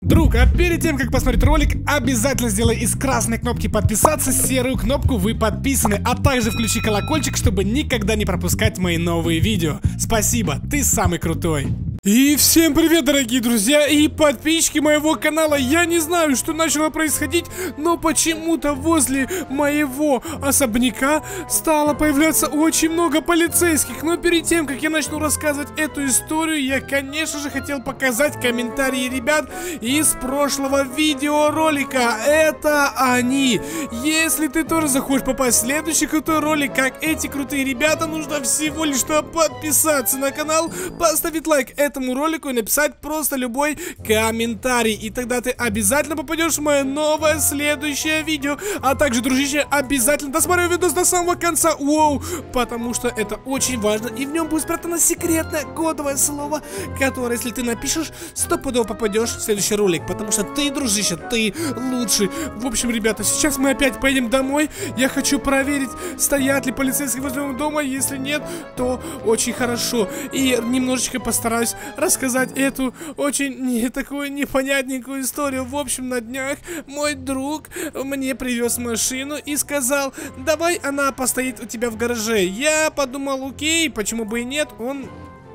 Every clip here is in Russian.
Друг, а перед тем, как посмотреть ролик, обязательно сделай из красной кнопки подписаться серую кнопку «Вы подписаны», а также включи колокольчик, чтобы никогда не пропускать мои новые видео. Спасибо, ты самый крутой. И всем привет, дорогие друзья и подписчики моего канала. Я не знаю, что начало происходить, но почему-то возле моего особняка стало появляться очень много полицейских. Но перед тем, как я начну рассказывать эту историю, я, конечно же, хотел показать комментарии ребят из прошлого видеоролика. Это они. Если ты тоже захочешь попасть в следующий крутой ролик, как эти крутые ребята, нужно всего лишь подписаться на канал, поставить лайк этому ролику и написать просто любой комментарий. И тогда ты обязательно попадешь в мое новое следующее видео. А также, дружище, обязательно досмотри видос до самого конца. Воу, потому что это очень важно. И в нем будет спрятано секретное кодовое слово, которое, если ты напишешь, стопудово попадешь в следующий ролик. Потому что ты, дружище, ты лучший. В общем, ребята, сейчас мы опять поедем домой. Я хочу проверить, стоят ли полицейские возле моего дома. Если нет, то очень хорошо. И немножечко постараюсь рассказать эту очень такую непонятненькую историю. В общем, на днях мой друг мне привез машину и сказал: давай она постоит у тебя в гараже. Я подумал, окей, почему бы и нет. Он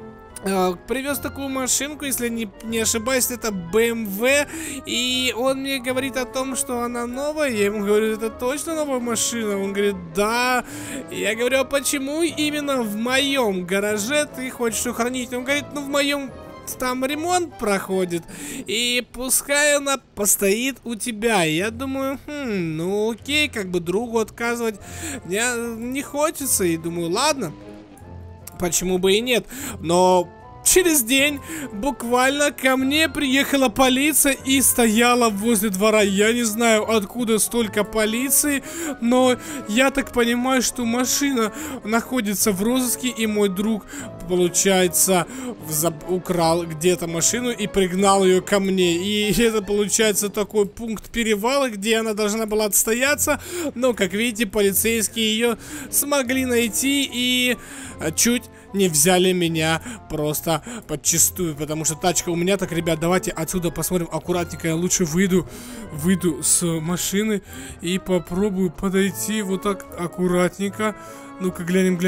привез такую машинку, если не ошибаюсь, это BMW. И он мне говорит о том, что она новая. Я ему говорю: это точно новая машина? Он говорит: да. Я говорю: а почему именно в моем гараже ты хочешь ее хранить? Он говорит: ну в моем там ремонт проходит, и пускай она постоит у тебя. И я думаю, ну окей, как бы другу отказывать мне не хочется. И думаю, ладно, почему бы и нет. Но через день буквально ко мне приехала полиция и стояла возле двора. Я не знаю, откуда столько полиции, но я так понимаю, что машина находится в розыске, и мой друг, получается, украл где-то машину и пригнал ее ко мне. И это, получается, такой пункт перевала, где она должна была отстояться. Но, как видите, полицейские ее смогли найти и чуть не взяли меня просто подчистую, потому что тачка у меня. Так, ребят, давайте отсюда посмотрим аккуратненько. Я лучше выйду с машины и попробую подойти вот так аккуратненько. Ну-ка,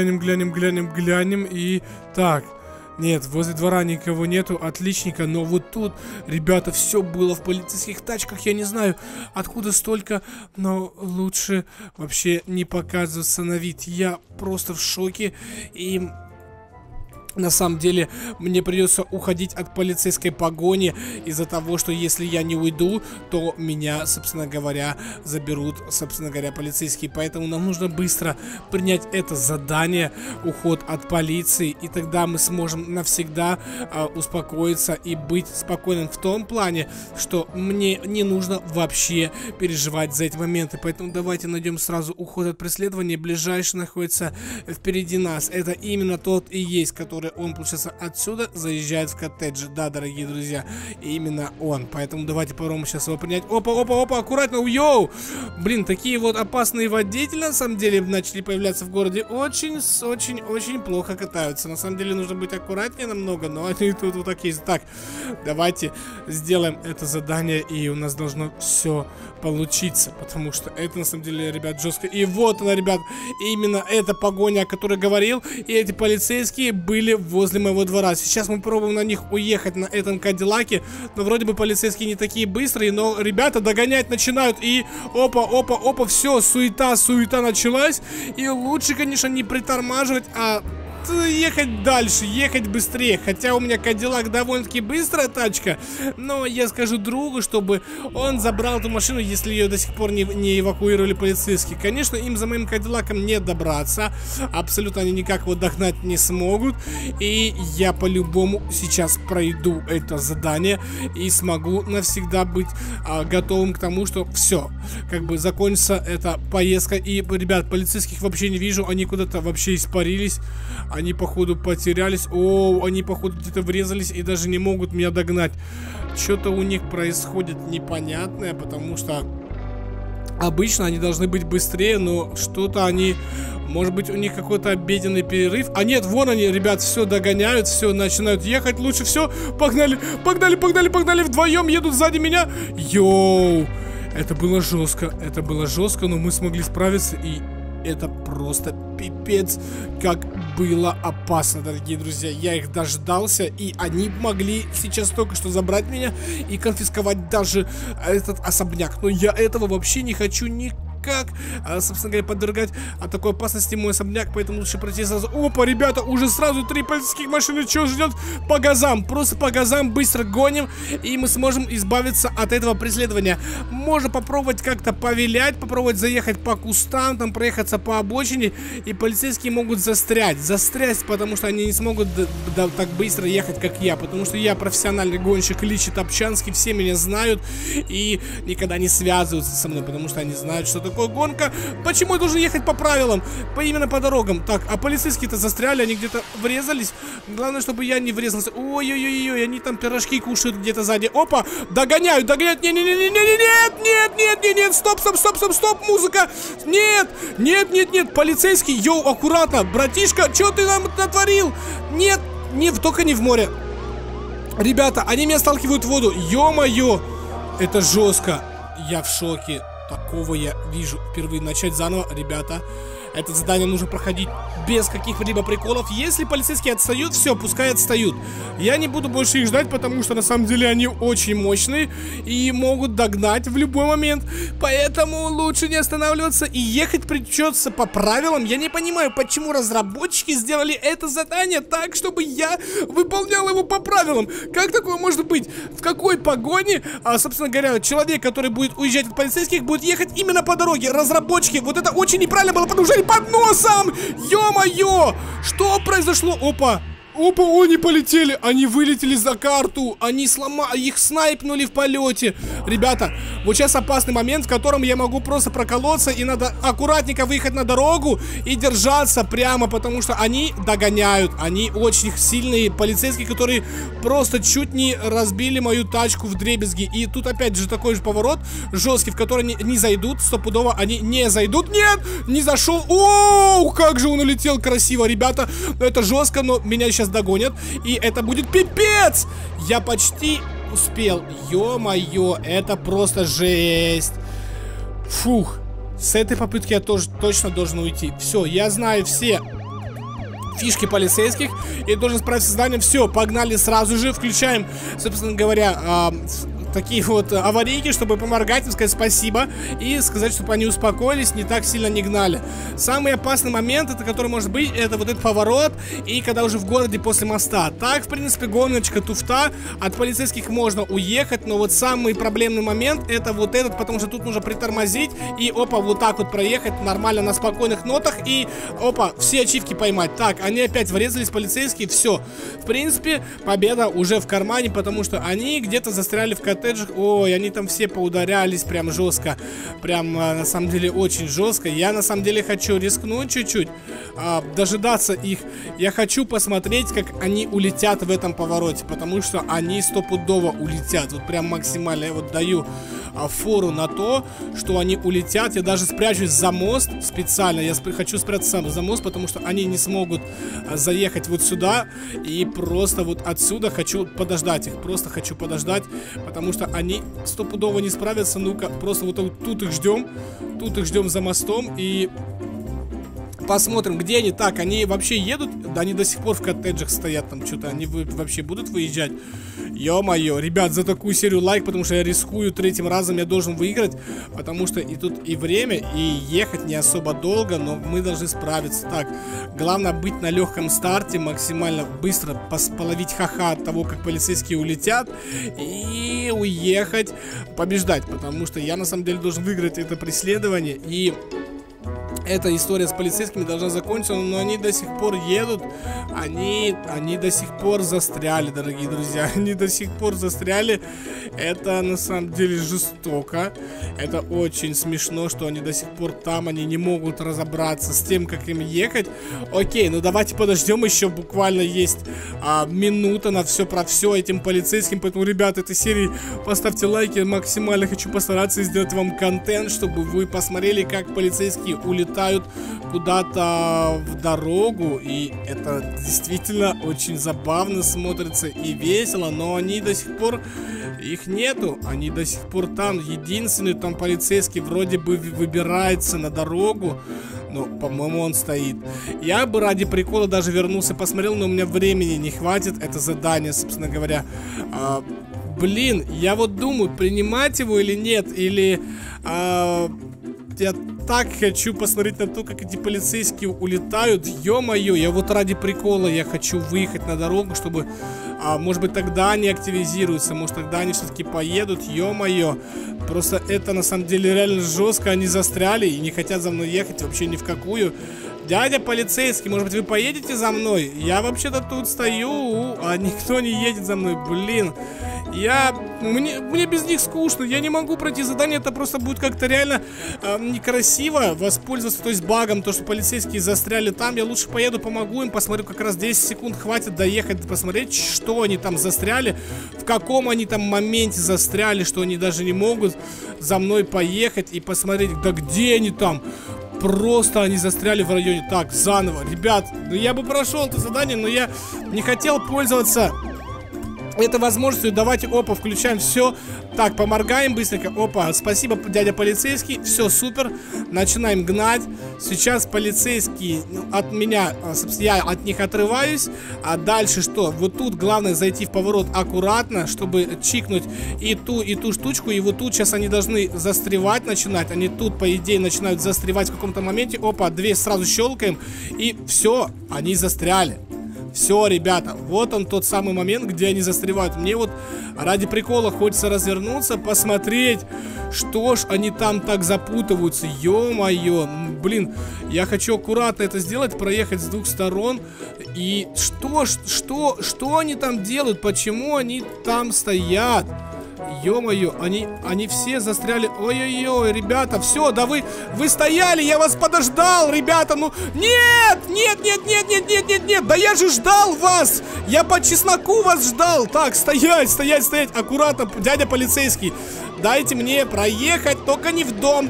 глянем. И так, нет, возле двора никого нету, отличненько. Но вот тут, ребята, все было в полицейских тачках. Я не знаю, откуда столько, но лучше вообще не показываться на вид. Я просто в шоке. И на самом деле мне придется уходить от полицейской погони из-за того, что если я не уйду, то меня, собственно говоря, заберут, собственно говоря, полицейские. Поэтому нам нужно быстро принять это задание, уход от полиции, и тогда мы сможем навсегда успокоиться и быть спокойным в том плане, что мне не нужно вообще переживать за эти моменты. Поэтому давайте найдем сразу уход от преследования. Ближайший находится впереди нас. Это именно тот и есть, который он, получается, отсюда заезжает в коттедж. Да, дорогие друзья, именно он. Поэтому давайте попробуем сейчас его принять. Опа, аккуратно, йоу! Блин, такие вот опасные водители, на самом деле, начали появляться в городе. Очень плохо катаются. На самом деле, нужно быть аккуратнее намного, но они тут вот так есть. Так, давайте сделаем это задание, и у нас должно все получиться, потому что это, на самом деле, ребят, жестко. И вот она, ребят, именно эта погоня, о которой говорил, и эти полицейские были возле моего двора. Сейчас мы пробуем на них уехать на этом Кадиллаке, но вроде бы полицейские не такие быстрые, но ребята догонять начинают. И опа, все, суета началась. И лучше, конечно, не притормаживать, а ехать дальше, ехать быстрее. Хотя у меня Кадиллак довольно-таки быстрая тачка, но я скажу другу, чтобы он забрал эту машину, если ее до сих пор не эвакуировали полицейские. Конечно, им за моим Кадиллаком не добраться. Абсолютно они никак его догнать не смогут. И я по-любому сейчас пройду это задание и смогу навсегда быть готовым к тому, что все, как бы закончится эта поездка. И, ребят, полицейских вообще не вижу, они куда-то вообще испарились. Они, походу, потерялись. Они, походу, где-то врезались и даже не могут меня догнать. Что-то у них происходит непонятное, потому что Обычно они должны быть быстрее, но что-то они... Может быть, у них какой-то обеденный перерыв. А нет, вон они, ребят, все догоняют, все начинают ехать. Лучше все. Погнали, погнали, погнали, погнали. Вдвоем едут сзади меня. Йоу. Это было жестко, но мы смогли справиться. И это просто пипец, как было опасно, дорогие друзья. Я их дождался, и они могли сейчас только что забрать меня и конфисковать даже этот особняк. Но я этого вообще не хочу никак, собственно говоря, подвергать такой опасности мой особняк, поэтому лучше пройти сразу. Опа, ребята, уже сразу 3 полицейских машины. Что ждет? По газам, просто по газам быстро гоним, и мы сможем избавиться от этого преследования. Можно попробовать как-то повилять, попробовать заехать по кустам, там проехаться по обочине, и полицейские могут застрять, потому что они не смогут так быстро ехать, как я, потому что я профессиональный гонщик, Личи Топчанский, все меня знают и никогда не связываются со мной, потому что они знают, что такое гонка. Почему я должен ехать по правилам, именно по дорогам? Так, а полицейские-то застряли, они где-то врезались. Главное, чтобы я не врезался. Ой-ой-ой-ой, они там пирожки кушают где-то сзади. Опа, догоняют, нет, стоп, музыка. Нет, полицейский, йоу, аккуратно, братишка, что ты нам натворил? Нет, только не в море. Ребята, они меня сталкивают в воду, ё-моё, это жестко, я в шоке. Такого я вижу впервые. Начать заново, ребята. Это задание нужно проходить без каких-либо приколов. Если полицейские отстают, все, пускай отстают. Я не буду больше их ждать, потому что на самом деле они очень мощные и могут догнать в любой момент. Поэтому лучше не останавливаться и ехать придется по правилам. Я не понимаю, почему разработчики сделали это задание так, чтобы я выполнял его по правилам. Как такое может быть? В какой погоне, собственно говоря, человек, который будет уезжать от полицейских, будет ехать именно по дороге? Разработчики, вот это очень неправильно было, потому что под носом! Ё-моё! Что произошло? Опа! Они полетели, они вылетели за карту, их снайпнули в полете. Ребята, вот сейчас опасный момент, в котором я могу просто проколоться, и надо аккуратненько выехать на дорогу и держаться прямо, потому что они догоняют. Они очень сильные полицейские, которые просто чуть не разбили мою тачку вдребезги. И тут опять же такой же поворот жесткий, в который не зайдут, стопудово они не зайдут. Нет, не зашел. Оу, как же он улетел красиво, ребята. Это жестко, но меня сейчас догонят, и это будет пипец! Я почти успел. Ё-моё, это просто жесть. Фух, с этой попытки я тоже точно должен уйти. Все, я знаю все фишки полицейских и должен справиться с заданием. Все, погнали сразу же, включаем, собственно говоря, такие вот аварийки, чтобы поморгать, им сказать спасибо и сказать, чтобы они успокоились, не так сильно не гнали. Самый опасный момент, это который может быть, это вот этот поворот, и когда уже в городе после моста. Так, в принципе, гоночка туфта, от полицейских можно уехать, но вот самый проблемный момент, это вот этот, потому что тут нужно притормозить и, опа, вот так вот проехать нормально на спокойных нотах и, опа, все ачивки поймать. Так, они опять врезались, полицейские, все. В принципе, победа уже в кармане, потому что они где-то застряли в коттеджах. Ой, они там все поударялись прям жестко. Прям, на самом деле, очень жестко. Я, на самом деле, хочу рискнуть чуть-чуть, дожидаться их. Я хочу посмотреть, как они улетят в этом повороте, потому что они стопудово улетят. Вот прям максимально. Я вот даю фору на то, что они улетят. Я даже спрячусь за мост специально. Я хочу спрятаться за мост, потому что они не смогут заехать вот сюда. И просто вот отсюда хочу подождать их. Просто хочу подождать, потому что они стопудово не справятся. Ну-ка, просто вот тут их ждем. Тут их ждем за мостом. И посмотрим, где они. Так, они вообще едут? Да, они до сих пор в коттеджах стоят. Там что-то, они вообще будут выезжать? Ё-моё, ребят, за такую серию лайк, потому что я рискую третьим разом, я должен выиграть. Потому что и тут и время, и ехать не особо долго, но мы должны справиться. Так, главное быть на легком старте, максимально быстро половить ха-ха от того, как полицейские улетят, и уехать, побеждать. Потому что я на самом деле должен выиграть это преследование. И эта история с полицейскими должна закончиться, но они до сих пор едут. Они до сих пор застряли, дорогие друзья. Они до сих пор застряли. Это на самом деле жестоко. Это очень смешно, что они до сих пор там, они не могут разобраться с тем, как им ехать. Окей, ну давайте подождем, еще буквально есть минута на все про все этим полицейским. Поэтому, ребята, этой серии поставьте лайки, максимально хочу постараться сделать вам контент, чтобы вы посмотрели, как полицейские улетают куда-то в дорогу. И это действительно очень забавно смотрится и весело, но они до сих пор, их нету, они до сих пор там. Единственный там полицейский вроде бы выбирается на дорогу, но, по-моему, он стоит. Я бы ради прикола даже вернулся, посмотрел, но у меня времени не хватит, это задание, собственно говоря. Блин, я вот думаю, принимать его или нет, или... Я так хочу посмотреть на то, как эти полицейские улетают. Ё-моё, я вот ради прикола я хочу выехать на дорогу, чтобы, может быть, тогда они активизируются, может, тогда они все-таки поедут. Ё-моё, просто это на самом деле реально жестко. Они застряли и не хотят за мной ехать вообще ни в какую. Дядя полицейский, может быть, вы поедете за мной? Я вообще-то тут стою, а никто не едет за мной, блин. Мне без них скучно, я не могу пройти задание, это просто будет как-то реально некрасиво воспользоваться, то есть багом, то, что полицейские застряли там. Я лучше поеду, помогу им, посмотрю, как раз 10 секунд хватит доехать, посмотреть, что они там застряли, в каком они там моменте застряли, что они даже не могут за мной поехать и посмотреть, да где они там. Просто они застряли в районе. Так, заново, ребят, ну я бы прошел это задание, но я не хотел пользоваться этой возможностью. Давайте, опа, включаем все. Так, поморгаем быстренько. Опа, спасибо, дядя полицейский. Все, супер. Начинаем гнать. Сейчас полицейские от меня, я от них отрываюсь. А дальше что? Вот тут главное зайти в поворот аккуратно, чтобы чикнуть и ту штучку. И вот тут сейчас они должны застревать начинать. Они тут, по идее, начинают застревать в каком-то моменте. Опа, две сразу щелкаем. И все, они застряли. Все, ребята, вот он тот самый момент, где они застревают. Мне вот ради прикола хочется развернуться, посмотреть, что ж они там так запутываются. Ё-моё, блин, я хочу аккуратно это сделать, проехать с двух сторон. И что они там делают? Почему они там стоят? Ё-моё, они все застряли. Ой-ой-ой, ребята, все, да вы стояли, я вас подождал, ребята, ну, нет, да я же ждал вас, я по чесноку вас ждал. Так, стоять, аккуратно, дядя полицейский, дайте мне проехать, только не в дом,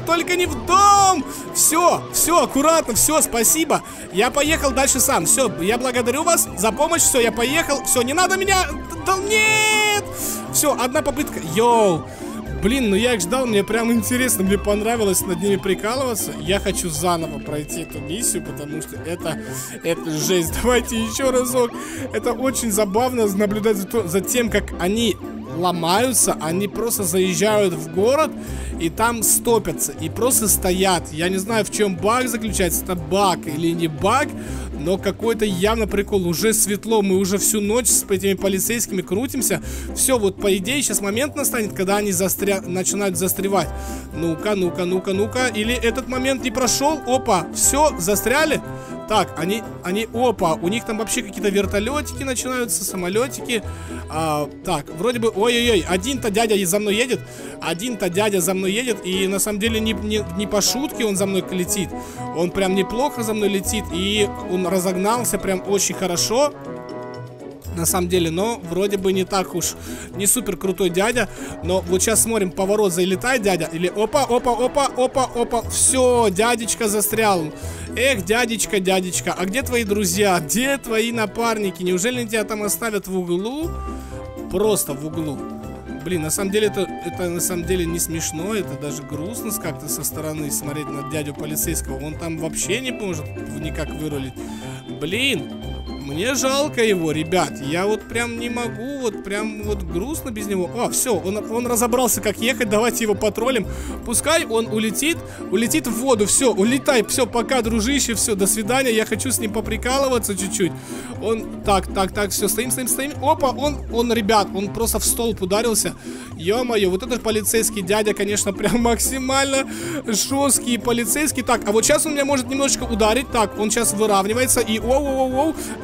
все, аккуратно, все, спасибо, я поехал дальше сам, все, я благодарю вас за помощь, все, я поехал, все, не надо меня, да нет. Все, одна попытка. Йоу. Блин, ну я их ждал, мне прям интересно, мне понравилось над ними прикалываться. Я хочу заново пройти эту миссию, потому что это жесть. Давайте еще разок. Это очень забавно наблюдать за тем, как они ломаются, они просто заезжают в город и там стопятся, и просто стоят. Я не знаю, в чем баг заключается, это баг или не баг, но какой-то явно прикол. Уже светло, мы уже всю ночь с этими полицейскими крутимся. Все, вот по идее сейчас момент настанет, когда они начинают застревать. Ну-ка. Или этот момент не прошел. Опа, все, застряли. Так, они, опа, у них там вообще какие-то вертолетики начинаются, самолетики. Так, вроде бы, ой-ой-ой, один-то дядя за мной едет. И на самом деле не по шутке он за мной летит. Он прям неплохо за мной летит. И он разогнался прям очень хорошо. На самом деле, но вроде бы не так уж, не супер крутой дядя. Но вот сейчас смотрим, поворот залетает дядя. Или опа. Все, дядечка застрял. Эх, дядечка, а где твои друзья? Где твои напарники? Неужели они тебя там оставят в углу? Просто в углу. Блин, на самом деле это на самом деле не смешно. Это даже грустно как-то со стороны смотреть на дядю полицейского. Он там вообще не может никак вырулить. Блин. Мне жалко его, ребят. Я вот прям не могу, вот прям вот грустно без него. О, все, он разобрался, как ехать. Давайте его потроллим. Пускай он улетит в воду. Все, улетай, все, пока, дружище, все, до свидания. Я хочу с ним поприкалываться чуть-чуть. Он, так, все, стоим. Опа, он, ребят, он просто в столб ударился. Ё-моё, вот этот полицейский дядя, конечно, прям максимально жесткий полицейский. Так, а вот сейчас он меня может немножечко ударить. Так, он сейчас выравнивается и оу.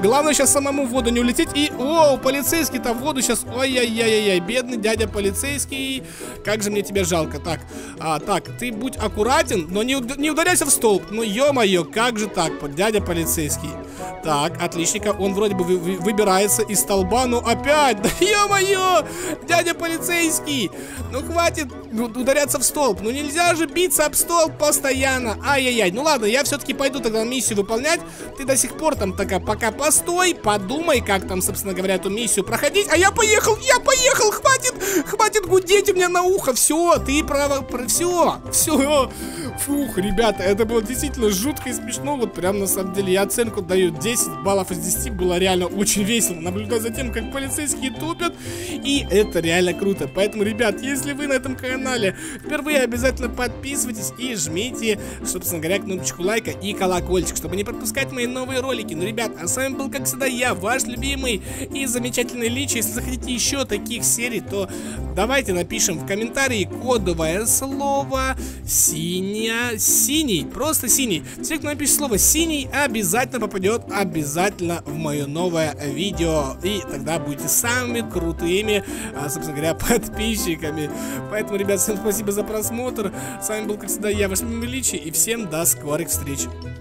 Главное сейчас самому в воду не улететь. И, о, полицейский-то в воду сейчас. Ой-яй-яй-яй, бедный дядя полицейский. Как же мне тебя жалко. Так, так, ты будь аккуратен, но не ударяйся в столб. Ну, ё-моё, как же так, дядя полицейский. Так, отличненько, он вроде бы выбирается из столба, но опять, да ё-моё, дядя полицейский. Ну, хватит ударяться в столб. Ну, нельзя же биться об столб постоянно. Ай-яй-яй, ну ладно, я все-таки пойду тогда миссию выполнять. Ты до сих пор там такая, пока постой, подумай, как там, собственно говоря, эту миссию проходить. А я поехал, хватит гудеть у меня на ухо. Все, ты право, все. Фух, ребята, это было действительно жутко и смешно. Вот прям на самом деле я оценку даю 10 баллов из 10. Было реально очень весело наблюдать за тем, как полицейские тупят. И это реально круто. Поэтому, ребят, если вы на этом канале впервые, обязательно подписывайтесь и жмите, собственно говоря, кнопочку лайка и колокольчик, чтобы не пропускать мои новые ролики. Ну, ребят, а с вами был, как всегда, я, ваш любимый и замечательный Лич. Если захотите еще таких серий, то давайте напишем в комментарии кодовое слово синий, просто синий. Все, кто напишет слово синий, обязательно попадет в мое новое видео. И тогда будете самыми крутыми, собственно говоря, подписчиками. Поэтому, ребят, всем спасибо за просмотр. С вами был, как всегда, я, ваш любимый Лич. И всем до скорых встреч.